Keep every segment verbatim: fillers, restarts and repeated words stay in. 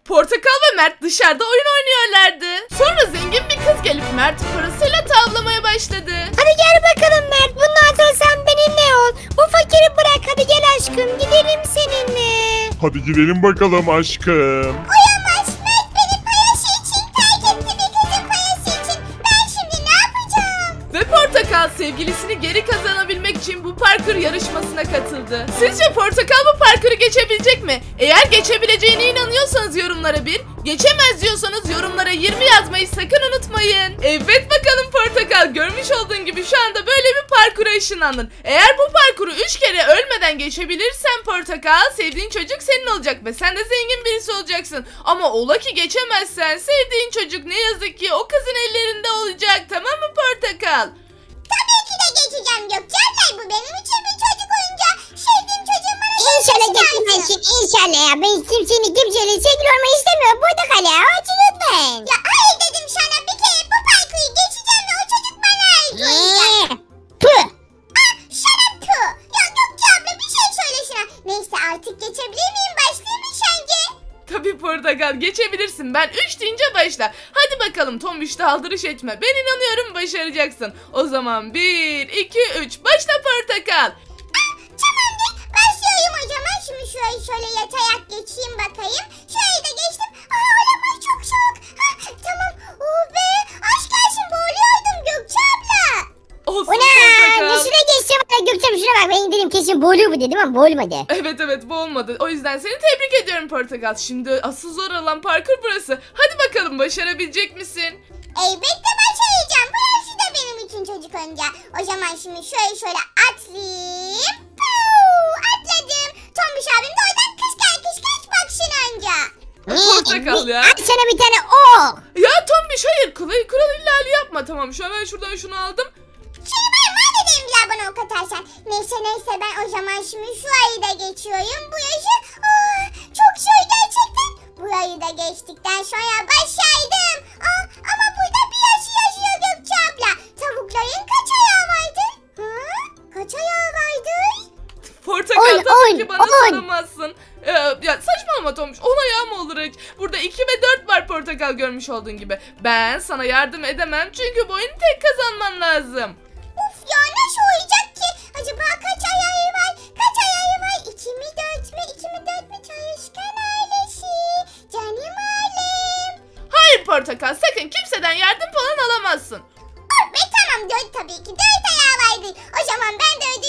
Portakal ve Mert dışarıda oyun oynuyorlardı. Sonra zengin bir kız gelip Mert'i parasıyla tavlamaya başladı. Hadi gel bakalım Mert, bundan sonra sen benimle ol. Bu fakiri bırak, hadi gel aşkım, gidelim seninle. Hadi gidelim bakalım aşkım. Uyamaz, Mert beni payası için terk etti, bir kızın payası için. Ben şimdi ne yapacağım? Ve Portakal sevgilisini geri kazanabilmek için bu parkur yarışmasına katıldı. Sizce Portakal bu parkuru geçebilecek mi? Eğer geçebileceğine inanıyorsanız yorumlara bir, geçemez diyorsanız yorumlara yirmi yazmayı sakın unutmayın. Evet bakalım Portakal, görmüş olduğun gibi şu anda böyle bir parkura ışınlandın. Eğer bu parkuru üç kere ölmeden geçebilirsen Portakal, sevdiğin çocuk senin olacak ve sen de zengin birisi olacaksın. Ama ola ki geçemezsen sevdiğin çocuk ne yazık ki o kızın ellerinde olacak, tamam mı Portakal? Tabii ki de geçeceğim Gökçen'le, bu benim için bir çocuk oyuncağı. Sevdiğim çocuğum bana İnşallah geçemezsin, inşallah ya. Ben kimsenin kimseyle sevgili olmayı istemiyorum. Portakal ya, açın lütfen. Ya hayır dedim sana, bir kere bu parkuru geçeceğim ve o çocuk bana ait olacak. Püh. Ah, shut up püh. Ya Gökçe abla bir şey söyle şuna. Neyse artık geçebilir miyim, başlayayım mı sence? Tabii Portakal, geçebilirsin. Ben üç deyince başla. Hadi bakalım Tombiş'te aldırış etme. Ben inanıyorum başaracaksın. O zaman bir, iki, üç. Başla Portakal. Ah, tamamdır. Başlıyorum o zaman. Şimdi şurayı şöyle yatarak geçeyim bakayım. Şurayı da geçtim. Aa, olamaz, çok soğuk. Ha, tamam. Oh be. Aşk olsun, boğuluyordum Gökçe abla. Olsun Portakal. Nasıl geçeceğim? Gökçe'm şuna bak, ben dedim kesin boğuluyor bu dedi ama boğulmadı. Evet evet, bu olmadı. O yüzden seni tebrik ediyorum Portakal. Şimdi asıl zor olan parkur burası. Hadi bakalım, başarabilecek misin? Elbette başaracağım. Burası da benim için çocuk oyuncağı. O zaman şimdi şöyle şöyle atlayayım. Puu, atladım. Tombiş abim de oradan kışkay kışkay baksın anca. Portakal ya. At sana bir tane o. Ya Tombiş, hayır, kural, kural ihlali yapma. Tamam, şu an ben şuradan şunu aldım. Şimdi ben mahvedeyim ya bana ok atarsan. Neyse neyse, ben o zaman şimdi şu ayı da geçiyorum. Bu yaşı aa, çok zor gerçekten. Bu ayı da geçtikten sonra başardım. Aa, ama burada bir yaşı yaşıyor Gökçe abla. Tavukların kaç ayağı vardı? Ha? Kaç ayağı vardı? Portakal, On, tabii on, ki bana on. soramazsın. Ee, ya saçmalama Tombiş, on ayağı mı olur hiç? Burada iki ve dört var Portakal, görmüş olduğun gibi. Ben sana yardım edemem çünkü bu oyunu tek kazanman lazım. Uf ya, nasıl olacak ki? Acaba kaç ayağı var? Kaç ayağı var? İki mi dört mü? İki mi dört mü? Çalışkan ailesi. Canım ailem. Hayır Portakal, sakın kimseden yardım falan alamazsın. Oh be, tamam, dört tabii ki. Dört ayağı vardı. O zaman ben dördü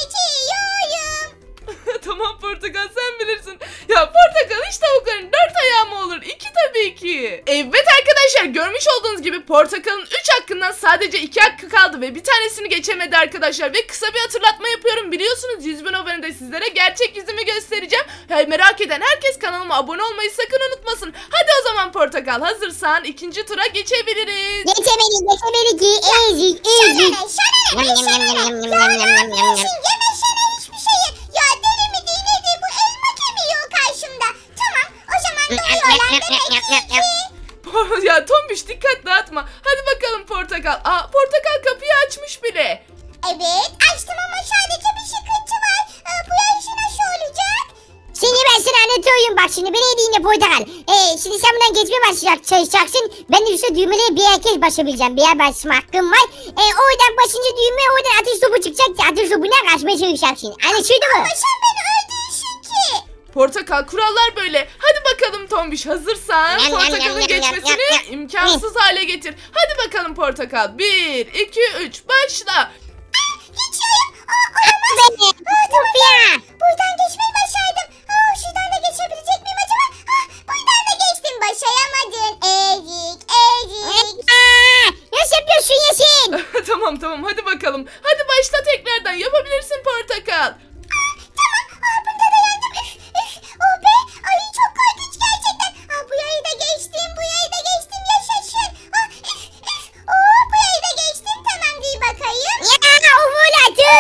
seçiyorum. Tamam Portakal, sen bilirsin. Ya Portakal, hiç tavukların dört ayağı mı olur? İki tabii ki. Evet arkadaşlar, görmüş olduğunuz gibi Portakal'ın üç hakkından sadece iki hakkı kaldı ve bir tanesini geçemedi arkadaşlar. Ve kısa bir hatırlatma yapıyorum. Biliyorsunuz yüz bin abonede sizlere gerçek yüzümü göstereceğim. Yani merak eden herkes kanalıma abone olmayı sakın unutmasın. Hadi o zaman Portakal, hazırsan ikinci tura geçebiliriz. Geçemedik, geçemedik ki. Ezik, ezik. Şana ne, şana ne, şana ne. Ya ne yapıyorsun? Yemesene hiçbir şeyi. Ya deli mi değil nedir bu? Elma kemiği karşımda. Tamam, o zaman doğuyorlar demek ki. Ya Tombiş, dikkat dağıtma. Hadi bakalım Portakal. Aa, Portakal kapıyı açmış bile. Evet, açtım ama sadece bir sıkıntı var. Ee, bu yarışı nasıl olacak? Seni ben sana anlatıyorum bak şimdi, beni dinle Portakal. Ee, şimdi sen buradan geçmeye başlayacak, çalışacaksın. Ben de üstüne düğmelere bir herkes basabileceğim. Bir yer basma hakkım var. Ee, oradan basınca düğme, oradan ateş topu çıkacak. Ateş topuna kaçmaya çalışacaksın. Anlaşıldı mı? Ama sen beni öldürürsün ki. Portakal, kurallar böyle. Hadi bakalım Tombiş, hazırsan Portakal'ın geçmesini imkansız hale getir. Hadi bakalım Portakal. Bir, iki, üç, başla. Geçiyorum. Aa, olamaz. Beni. Aa, tamam ya. Buradan geçmeyi başardım. Aa, şuradan da geçebilecek miyim acaba? Aa, buradan da geçtim. Başaramadın. Ezik, ezik. Aa, nasıl yapıyorsun Yasin? Tamam tamam, hadi bakalım. Hadi başla tekrardan, yapabilirsin Portakal. Aa, tamam. Aa, bunda da yandım. Üf, üf. Oh be. Ay çok korkunç gerçekten. Aa, bu yayı da geçtim. Bu yayı da geçtim. Yaşasın. Aa, üf, üf. Oo, bu yayı da geçtim. Tamam, değil bakayım. Ya uvuladım.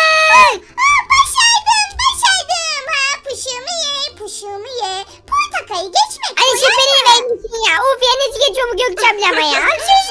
Aa, başardım. Başardım. Ha, puşumu ye. Puşumu ye. Portakayı geçmek. Ay sen beni vermişsin ya. Of ya, nasıl geçiyor bu Gökçem'le ama ya.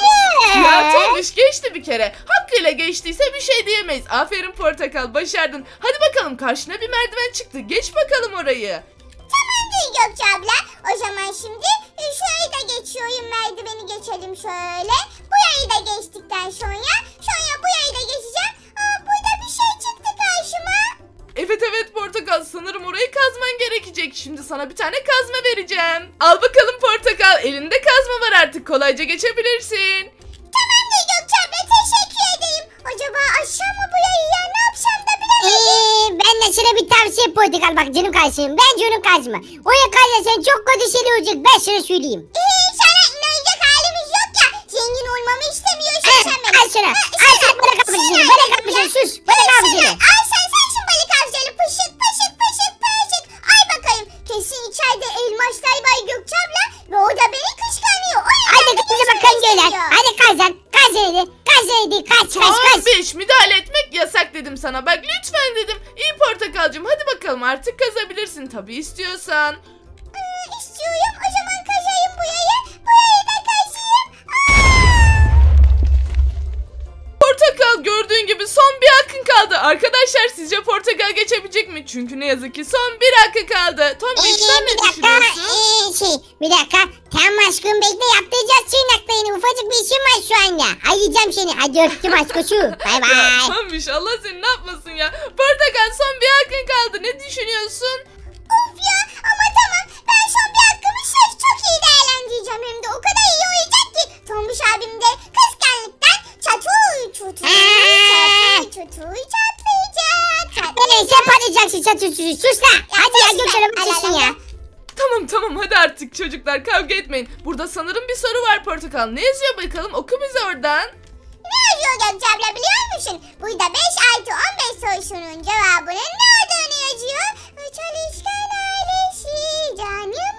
Ya Tombiş geçti bir kere. Hakkıyla geçtiyse bir şey diyemeyiz. Aferin Portakal, başardın. Hadi bakalım, karşına bir merdiven çıktı. Geç bakalım orayı. Tamamdır Gökçe abla. O zaman şimdi e, şurayı da geçiyorum. Merdiveni geçelim şöyle. Burayı da geçtikten sonra sonra burayı da geçeceğim. Aa, burada bir şey çıktı karşıma. Evet evet Portakal, sanırım orayı kazman gerekecek. Şimdi sana bir tane kazma vereceğim. Al bakalım Portakal, elinde kazma var artık, kolayca geçebilirsin. Tamamdır Gökçe abla, teşekkür edeyim. Acaba aşağı mı burayı ya, ne yapsam da bilemedim. Ee, ben de sana bir tavsiye Portakal, bak canım kardeşim. Bence onu kazma. Oraya kazarsan çok kötü şeyler olacak, ben sana söyleyeyim. Ee, sana inanacak halimiz yok ya. Zengin olmamı istemiyorsun Al, sen benim. al sana. Al sana, bana kapışın. Bana kapışın, sus. Bana kapışın. Al sen sen şu balık avcıları, pışık pışık pışık pışık. Ay bakayım, kesin içeride elmaslar var Gökçe abla ve o da beni kıskanıyor. O yüzden Hadi beni kızım üzmek bakalım göyler. istiyor. Hadi kazan. Kaz hadi. Kaz hadi. Kaç kaç kaç. Tombiş, müdahale etmek yasak dedim sana. Bak lütfen dedim. İyi Portakalcığım, hadi bakalım artık kazabilirsin tabii istiyorsan. Ee, istiyorum, o zaman kazayım burayı. Burayı da kazayım. Portakal, gördüğün gibi son bir hakkın kaldı. Arkadaşlar sizce Portakal geçebilecek mi? Çünkü ne yazık ki son bir hakkı kaldı. Tombiş Ee, sen bir ne dakika. düşünüyorsun? Ee, şey bir dakika. Tamam aşkım, bekle, yaptıracağız çiğnakla yine. Ufacık bir işim var şu anda. Arayacağım seni. Hadi öptüm aşkoşu. Bay Ya bay. Tombiş, Allah seni ne yapmasın ya. Portakal, son bir hakkın kaldı. Ne düşünüyorsun? Of ya, ama tamam, ben son bir hakkımı çok çok iyi değerlendireceğim. Hem de o kadar iyi olacak ki Tombiş abim de kıskanlıktan çatır çutur çatır çutur çatlayacak. Ee, sen patlayacaksın çatır. Sus la. Hadi ya Gökçen'e bitsin ya. Tamam tamam, hadi artık çocuklar kavga etmeyin. Burada sanırım bir soru var Portakal. Ne yazıyor bakalım? Oku bize oradan. Ne yazıyor Gökçe abla biliyor musun? Burada beş artı on beş sorusunun cevabının ne olduğunu yazıyor. Çalışkan ailesi canım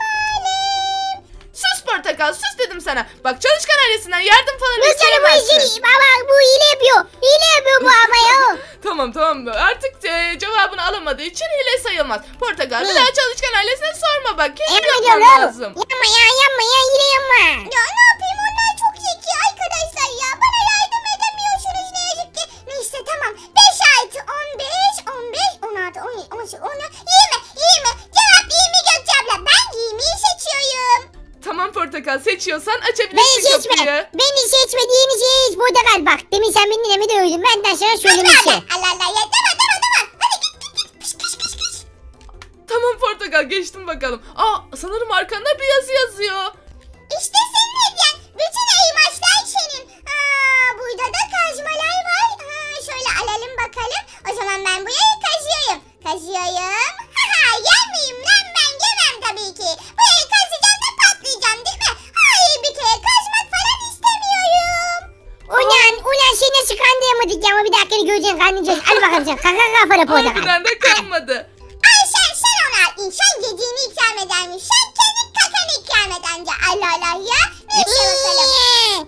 alem. Sus Portakal, sus dedim sana. Bak, çalışkan ailesinden yardım falan Gökçen'e bu isteyemezsin. işi. Baba bu hile yapıyor. Hile yapıyor bu ama ya. Tamam tamam, artık e, cevabını alamadığı için hile sayılmaz. Portakal, bir Ne? daha çalışkan ailesine sorma bak. Kendi Yapma yapman diyorum. lazım. Yapma ya, yapma ya, hile yapma. Ya ne yapayım, onlar çok zeki arkadaşlar ya. Bana yardım edemiyorsunuz ne yazık ki. Neyse tamam. beş artı on beş, on beş, on altı, on yedi, on sekiz, on dokuz, yirmi, yirmi. Cevap yirmi Gökçe abla. Ben yirmiyi seçiyorum. Tamam Portakal, seçiyorsan Beni açabilirsin seçme. kapıyı. Beni seçme diyeni seç. Portakal bak. Demin sen beni dinleme de öldün. Benden sana söylemiştim. Allah Allah ya, tamam tamam tamam. Hadi git git git. Kış kış kış kış. Tamam Portakal, geçtim bakalım. Aa, sanırım arkanda bir yazı yazıyor. İşte senin hediyen. Bütün elmaslar senin. Aa, burada da kazmalar var. Ha, şöyle alalım bakalım. O zaman ben burayı kazıyorum. Kazıyorum. Haha, yenmeyeyim lan ben, yemem tabii ki. Burayı kazacağım da patlayacağım değil mi? Hayır, bir kere kazmak falan istemiyorum. Ulan ulan seni nasıl kandıramadık ya, ama bir dakika göreceksin, kandıracağız. Hadi bakalım sen. Kaka kafana Portakal. Harbiden de kalmadı. Ay sen sen ona insan yediğini ikram edermiş. Sen kendi kakanı ikram edence. Allah Allah ya. Neyse bakalım.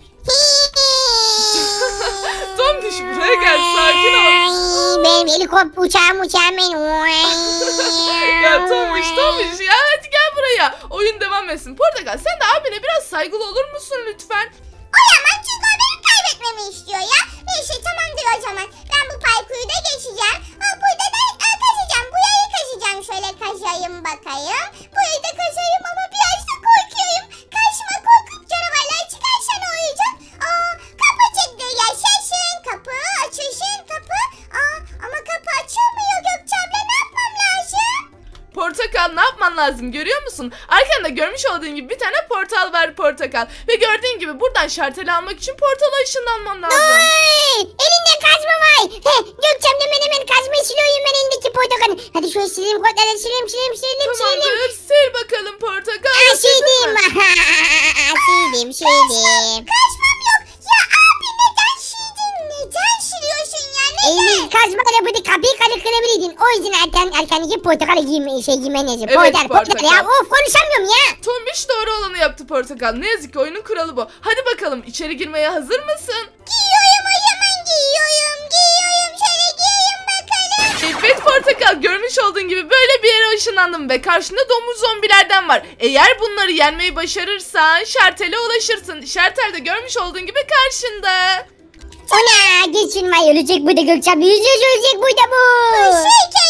Tombiş, buraya gel, sakin ol. Benim helikopter uçağım uçağım benim. Ya Tombiş Tombiş ya, hadi gel buraya. Oyun devam etsin. Portakal, sen de abine biraz saygılı olur musun lütfen? Oyamam çünkü o benim kaybetmemi istiyor ya. Neyse tamamdır o zaman. Ben bu parkuru da geçeceğim. Ha, burada da e, kazacağım. Burayı kazacağım. Şöyle kazayım bakayım. Burayı da kazayım ama biraz da korkuyorum. Karşıma korkunç canavarlar çıkarsa ne olacak? Aa, kapı çıktı. Yaşasın. Kapı açılsın kapı. Aa, ama kapı açılmıyor Gökçe abla. Ne yapmam lazım? Portakal, ne yapman lazım görüyor musun? Arkanda görmüş olduğun gibi bir tane portal var Portakal. Ve gördüğün gibi buradan şarteli almak için portala ışınlanman lazım. Ay, elinde kazma var. He, Gökçem de hemen hemen kazma siliyorum ben elindeki Portakal'ı. Hadi şöyle sileyim kodları, sileyim sileyim sileyim sileyim. Tamamdır, sil bakalım Portakal. Aa, Bitirdin mi? sildim. sildim sildim. Kaçmam yok. Ya abi neden sildin? Neden siliyorsun ya? Neden? Elini kazmayla burada kapıyı kalı kırabilirdin. O yüzden erken erkenki Portakal'ı giyme, şey giymen lazım. Evet, Portakal, Portakal Portakal. ya, of konuşamıyorum ya. Tombiş doğru olanı yaptı Portakal. Ne yazık ki oyunun kuralı bu. Hadi bakalım, içeri girmeye hazır mısın? Giyiyorum o zaman, giyiyorum. Giyiyorum. Şöyle giyeyim bakalım. Evet Portakal, görmüş olduğun gibi böyle bir yere ışınlandım ve karşında domuz zombilerden var. Eğer bunları yenmeyi başarırsan şartele ulaşırsın. Şartel de görmüş olduğun gibi karşında. Ona geçin var, ölecek burada Gökçem. Yüz yüz ölecek burada bu. Pışık yiyeceğim.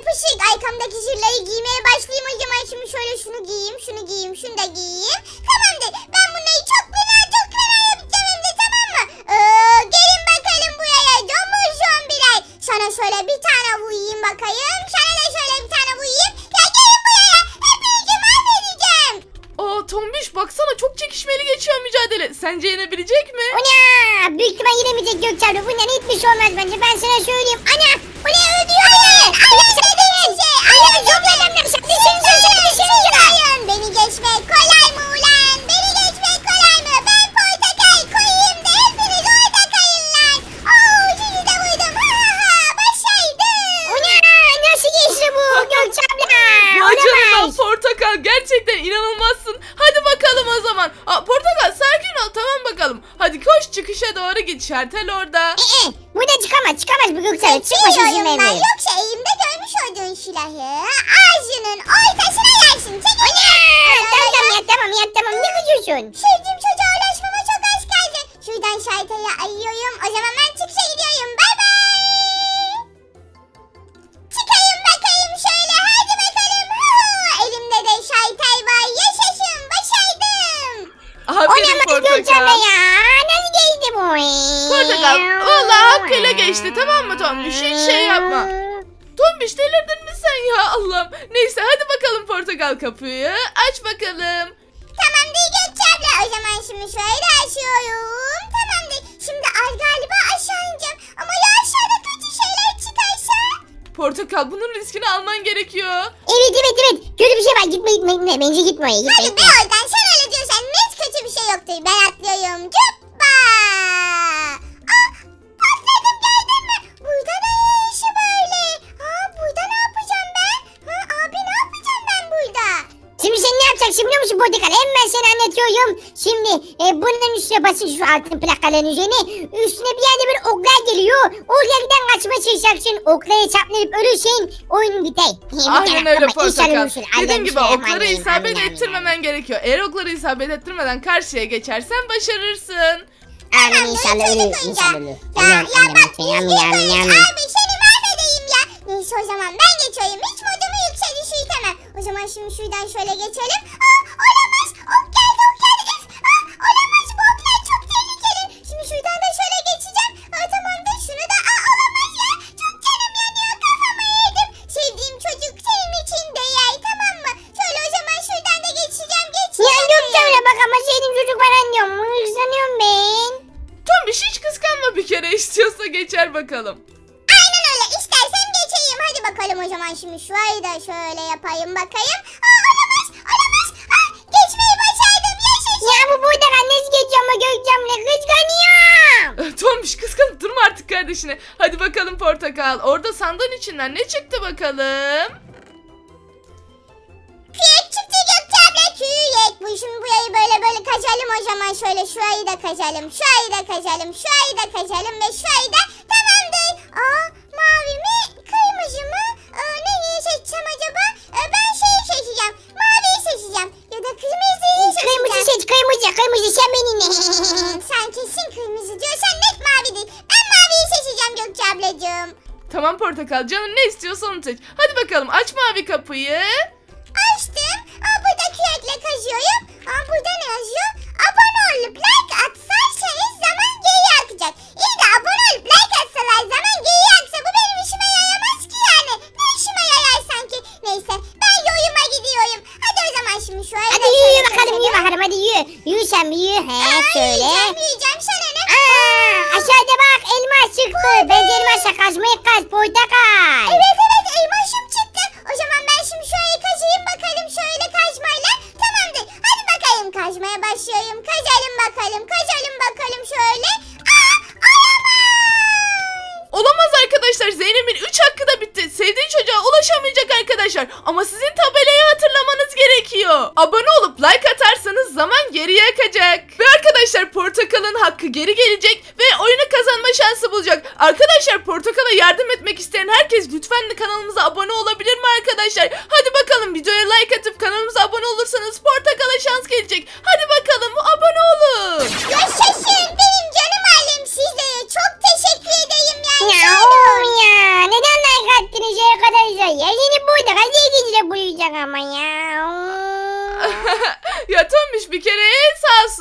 yapışık. Arkamdaki zırhları giymeye başlayayım o zaman. Şimdi şöyle şunu giyeyim, şunu giyeyim, şunu da giyeyim. Tamamdır. Ben bunları çok fena çok fena yapacağım hem de, tamam mı? Ee, gelin bakalım buraya. Domuz zombiler. Sana şöyle bir tane vurayım bakayım. Sana da şöyle bir tane vurayım. Ya gelin buraya. Hepinizi mahvedeceğim. Aa Tombiş baksana çok çekişmeli geçiyor mücadele. Sence yenebilecek mi? Ana büyük ihtimal yenemeyecek Gökçe abla. Bundan hiçbir şey olmaz bence. Ben sana söyleyeyim. Ana bu ne öldürüyor beni. Ana dedim size. Ana zombiler. Beni geçmek kolay mı ulan? Beni geçmek kolay mı? Ben portakal koyayım da hepiniz orada kayın lan. Oo sizi de vurdum. Ha ha ha başardım. Ana nasıl geçti bu Gökçe abla? Vay canına Olamaz. Portakal gerçekten inanılmazsın. Hadi bakalım o zaman. Aa, Portakal sakin ol tamam bakalım. Hadi koş çıkışa doğru git. Şartel orada. Ee, burada çıkamaz çıkamaz bu Gökçe abla. Çıkmasın izin Biliyorum ben. vermeyin. Yoksa elimde görmüş olduğun silahı ağzının ortasına yersin. Çek onu. Tamam tamam ya tamam ya tamam ne kızıyorsun? Sevdiğim çocuğa ulaşmama çok az kaldı. Şuradan şartayı ayıyorum. O zaman ben çıkışa gidiyorum. Bay bay. Çıkayım bakayım şöyle. Hadi bakalım. Ha, elimde de şartay var. Yaşasın. Başardım. Aferin Olamaz Gökçe abla Portakal. ya. Nasıl geçti bu? Portakal valla hakkıyla geçti tamam mı Tombiş? Hiç şey yapma. Tombiş delirdin mi sen ya Allah'ım. Neyse hadi bakalım Portakal kapıyı. Aç bakalım. Tamamdır Gökçe abla. O zaman şimdi şöyle açıyorum. Tamamdır. Şimdi al galiba aşağı ineceğim. Ama ya aşağıda kötü şeyler çıkarsa? Portakal bunun riskini alman gerekiyor. Evet evet evet. Kötü bir şey var. Gitme gitme gitme. Bence gitme oraya. Gitme Hadi be gitme. oradan sen öyle diyorsan hiç kötü bir şey yoktur. Ben atlıyorum. Cuppa. Aa patladım gördün mü? Burada da işi böyle. Aa burada ne yapacağım ben? Ha abi ne yapacağım ben burada? Şimdi sen ne yapacaksın biliyor musun Portakal? Hemen sana anlatıyorum. Şimdi e, bunun üstüne basın şu altın plakaların üzerine. Üstüne bir yerde bir oklar geliyor. Oklardan kaçmaya çalışacaksın. Oklara çarplanıp ölürsen oyun biter. Aynen öyle Portakal. İnşallah Dediğim gibi okları Bismillahirrahmanirrahim. isabet Amin, ettirmemen gerekiyor. Eğer okları isabet ettirmeden karşıya geçersen başarırsın. Amin inşallah ölür. İnşallah ölür. Ya, ya bak Amin bir amin şey amin. konuş abi seni mahvedeyim ya. Neyse o zaman ben geçiyorum. Hiç modumu yüksek düşürtemem. O zaman şimdi şuradan şöyle geçelim. Aa olamaz. Ok geldi ok geldi. Üf. Aa olamaz bu oklar çok tehlikeli. Şimdi şuradan da şöyle geçeceğim. Aa tamamdır şunu da. Aa olamaz ya. Çok canım yanıyor kafama yedim. Sevdiğim çocuk senin için değer tamam mı? Şöyle o zaman şuradan da geçeceğim. Ya Geçeceğim. Gökçe abla bak ama sevdiğim çocuk var anlıyorum. Hırslanıyorum ben. Tombiş hiç kıskanma bir kere istiyorsa geçer bakalım. Aynen öyle. İstersem geçeyim. Hadi bakalım o zaman şimdi şurayı da şöyle yapayım bakayım. Aa olamaz. Olamaz. Aa geçmeyi başardım. Yaşasın. Ya bu Portakal nasıl geçiyor ama Gökçe abla kıskanıyor. Tombiş kıskanıp durma artık kardeşine. Hadi bakalım Portakal. Orada sandığın içinden ne çıktı bakalım? Kürek çıktı Gökçe abla. Kürek. Bu şimdi burayı böyle böyle kaçalım o zaman. Şöyle şurayı da kaçalım. Şurayı da kaçalım. Şurayı da kaçalım ve şurayı da tamamdır. Aa mavi mi? Kırmızı mı? Aa, neyi seçsem acaba? Ee, ben şeyi seçeceğim. Maviyi seçeceğim. Ya da kırmızıyı seçeceğim. Kırmızı seç kırmızı kırmızı sen benimle. Hmm, sen kesin kırmızı diyorsan net mavidir. Ben maviyi seçeceğim Gökçe ablacığım. Tamam Portakal canın ne istiyorsa onu seç. Hadi bakalım aç mavi kapıyı. Açtım. Aa, burada kürekle kazıyorum. Aa, burada ne yazıyor? Abone olup like atsanız zaman geri akacak. İyi de abone olup like atsalar zaman geri aksa bu benim işime yaramaz ki yani. Ne işime yarar sanki? Neyse ben yoyuma gidiyorum. Hadi o zaman şimdi şu ayı Hadi yürü yürü bakalım yürü bakalım hadi yürü. Yürü sen bir yürü. He şöyle. Yiyeceğim yiyeceğim sana ne? Aa, aşağıda bak elmas çıktı. Bence elmasla kazmayı kaz Portakal. Evet evet elmaşım çıktı. O zaman ben şimdi şöyle kazayım bakalım şöyle kazmayla. Tamamdır. Hadi bakalım kazmaya başlıyorum. Kazalım bakalım. Kazalım bakalım şöyle. Aa olamaz. Olamaz arkadaşlar. Zeynep'in üç hakkı da bitti. Sevdiği çocuğa ulaşamayacak arkadaşlar. Ama sizin tabelayı hatırlamanız gerekiyor. Abone olup like atarsanız zaman geriye akacak. Ve arkadaşlar Portakal'ın hakkı geri gelecek ve oyunu kazanma şansı bulacak. Arkadaşlar Portakal'a yardım etmek isteyen herkes lütfen de kanalımıza abone olabilir mi arkadaşlar? Hadi bakalım videoya like atıp kanalımıza abone olursanız Portakal'a şans gelecek. Hadi bakalım abone olun. Yaşasın benim canım ailem sizlere çok teşekkür edeyim yani. Ya Sağ olun. oğlum ya. Neden like attınız arkadaşlar?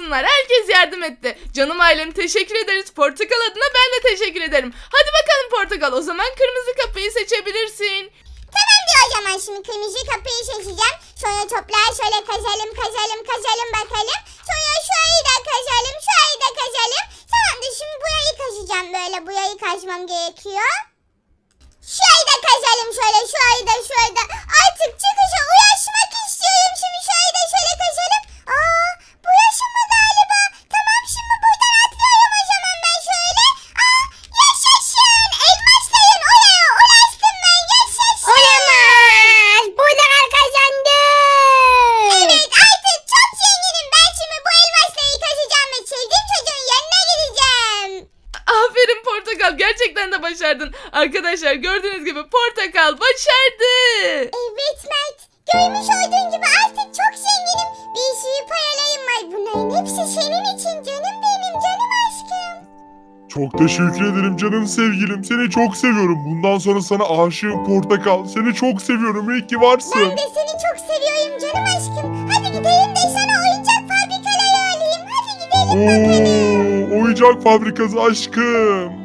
olsunlar. Herkes yardım etti. Canım ailem teşekkür ederiz. Portakal adına ben de teşekkür ederim. Hadi bakalım Portakal, o zaman kırmızı kapıyı seçebilirsin. Tamam diyor o zaman, şimdi kırmızı kapıyı seçeceğim. Sonra toplar şöyle kazalım kazalım kazalım bakalım. Sonra şurayı da kazalım, şurayı da kazalım. Tamamdır, şimdi burayı kazacağım, böyle burayı kazmam gerekiyor. Şurayı da kazalım şöyle, şurayı da şurayı da. Artık çıkışa ulaşmak istiyorum, şimdi şurayı da şöyle kazalım. Aa, burası mı galiba? Tamam, şimdi buradan atlıyorum o zaman ben şöyle. Aa, yaşasın, elmasların oraya ulaştım ben, yaşasın. Olamaz. Portakal kazandı. Evet, artık çok zenginim ben, şimdi bu elmasları kazacağım ve sevdiğim çocuğun yanına gideceğim. Aferin Portakal, gerçekten de başardın. Arkadaşlar gördüğünüz gibi Portakal başardı. Evet Mert, görmüş olduğun gibi artık çok zenginim. Bir sürü paralarım var, bunların hepsi senin için canım benim, canım aşkım. Çok teşekkür ederim canım sevgilim. Seni çok seviyorum. Bundan sonra sana aşığım Portakal. Seni çok seviyorum. İyi ki varsın. Ben de seni çok seviyorum canım aşkım. Hadi gidelim de sana oyuncak fabrikaları alayım. Hadi gidelim bakalım. Oo, oyuncak fabrikası aşkım.